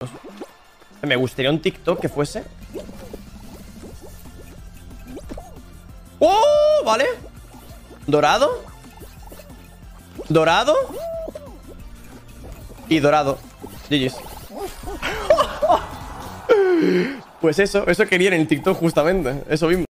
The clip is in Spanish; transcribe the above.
Me gustaría un TikTok que fuese. ¡Oh! Vale. Dorado. Dorado. Y dorado. GG's. Pues eso quería en el TikTok justamente. Eso mismo.